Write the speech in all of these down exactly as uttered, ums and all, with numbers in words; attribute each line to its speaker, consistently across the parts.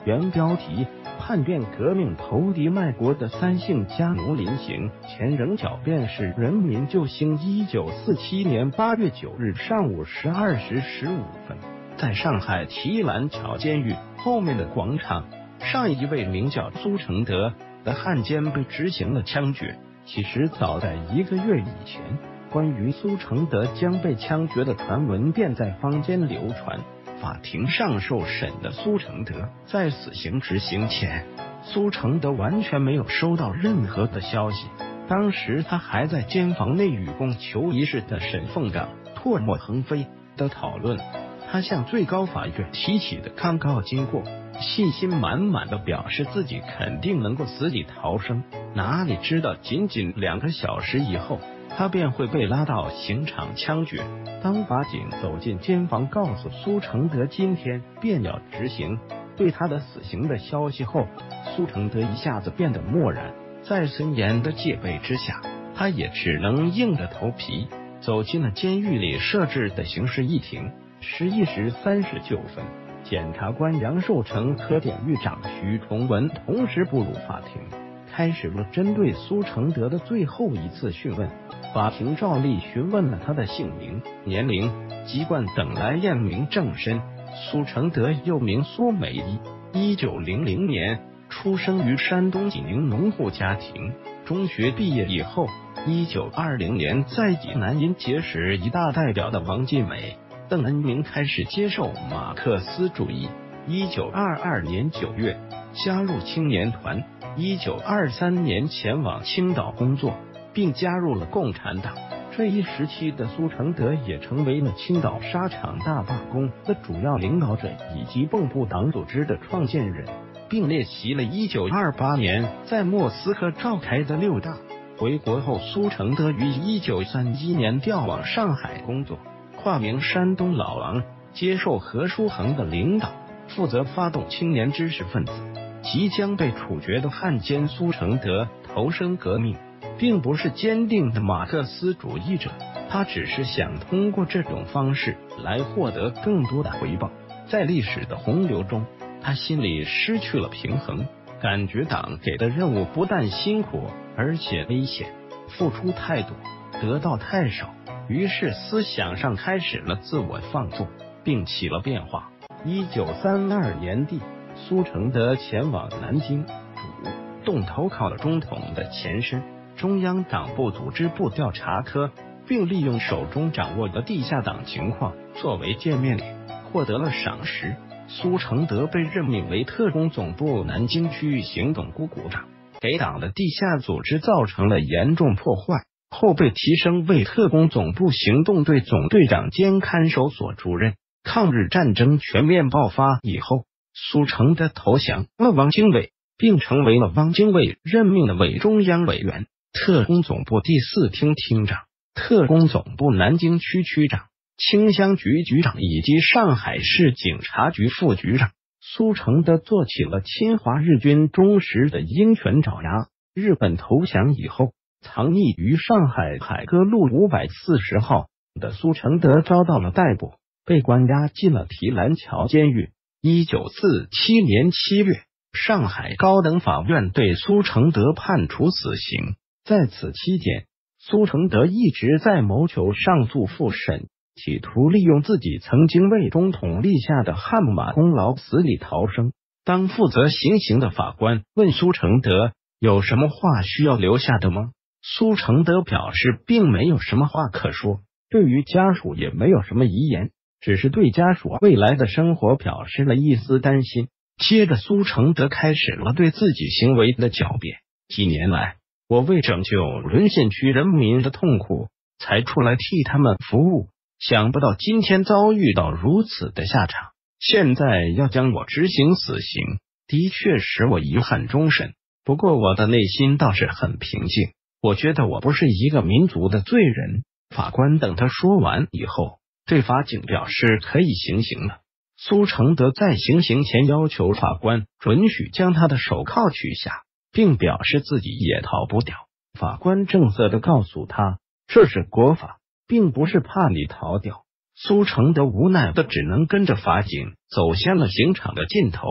Speaker 1: 原标题：叛变革命投敌卖国的三姓家奴临刑前仍狡辩是人民救星。一九四七年八月九日上午十二时十五分，在上海提篮桥监狱后面的广场上，一位名叫苏承德的汉奸被执行了枪决。其实早在一个月以前，关于苏承德将被枪决的传闻便在坊间流传。法庭上受审的苏承德在死刑执行前，苏承德完全没有收到任何的消息。当时他还在监房内与供求一事的沈凤岗唾沫横飞的讨论他向最高法院提起的抗告经过，信心满满的表示自己肯定能够死里逃生。哪里知道仅仅两个小时以后，他便会被拉到刑场枪决。当法警走进监房告诉苏承德今天便要执行对他的死刑的消息后，苏承德一下子变得漠然。在森严的戒备之下，他也只能硬着头皮走进了监狱里设置的刑事议庭。十一时三十九分，检察官杨寿成和典狱长徐崇文同时步入法庭，开始了针对苏承德的最后一次讯问。法庭照例询问了他的姓名、年龄、籍贯等来验明正身。苏承德又名苏美一，一九零零年出生于山东济宁农户家庭。中学毕业以后，一九二零年在济南因结识一大代表的王尽美、邓恩铭开始接受马克思主义。一九二二年九月加入青年团，一九二三年前往青岛工作，并加入了共产党。这一时期的苏承德也成为了青岛纱厂大罢工的主要领导者以及蚌埠党组织的创建人，并列席了一九二八年在莫斯科召开的六大。回国后，苏承德于一九三一年调往上海工作，化名山东老王，接受何书衡的领导，负责发动青年知识分子。即将被处决的汉奸苏承德投身革命，并不是坚定的马克思主义者，他只是想通过这种方式来获得更多的回报。在历史的洪流中，他心里失去了平衡，感觉党给的任务不但辛苦，而且危险，付出太多，得到太少，于是思想上开始了自我放纵，并起了变化。一九三二年底，苏承德前往南京，主动投靠了中统的前身中央党部组织部调查科，并利用手中掌握的地下党情况作为见面礼，获得了赏识。苏承德被任命为特工总部南京区域行动股股长，给党的地下组织造成了严重破坏，后被提升为特工总部行动队总队长兼看守所主任。抗日战争全面爆发以后，苏承德投降了汪精卫，并成为了汪精卫任命的伪中央委员、特工总部第四厅厅长、特工总部南京区区长、清乡局局长以及上海市警察局副局长。苏承德做起了侵华日军忠实的鹰犬爪牙。日本投降以后，藏匿于上海海歌路五百四十号的苏承德遭到了逮捕，被关押进了提篮桥监狱。一九四七年七月，上海高等法院对苏承德判处死刑。在此期间，苏承德一直在谋求上诉复审，企图利用自己曾经为中统立下的汗马功劳死里逃生。当负责行刑的法官问苏承德有什么话需要留下的吗？苏承德表示并没有什么话可说，对于家属也没有什么遗言，只是对家属未来的生活表示了一丝担心。接着苏承德开始了对自己行为的狡辩。几年来，我为拯救沦陷区人民的痛苦才出来替他们服务，想不到今天遭遇到如此的下场，现在要将我执行死刑，的确使我遗憾终身。不过我的内心倒是很平静，我觉得我不是一个民族的罪人。法官等他说完以后，对法警表示可以行刑了。苏承德在行刑前要求法官准许将他的手铐取下，并表示自己也逃不掉。法官正色地告诉他，这是国法，并不是怕你逃掉。苏承德无奈的只能跟着法警走向了刑场的尽头。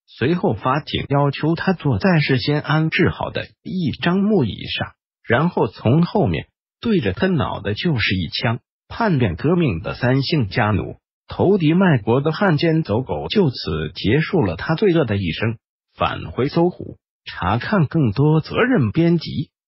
Speaker 1: 随后，法庭要求他坐在事先安置好的一张木椅上，然后从后面对着他脑袋就是一枪。叛变革命的三姓家奴投敌卖国的汉奸走狗就此结束了他罪恶的一生。返回搜狐，查看更多责任编辑。